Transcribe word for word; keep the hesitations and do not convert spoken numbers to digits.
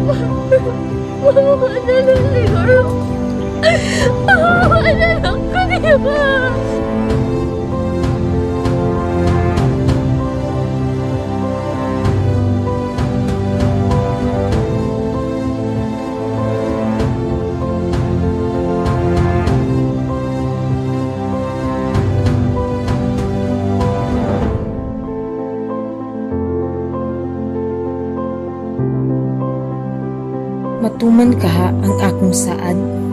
Maawa na lang siguro. Maawa na lang ka, di ba? Matuman kaha ang akong saad.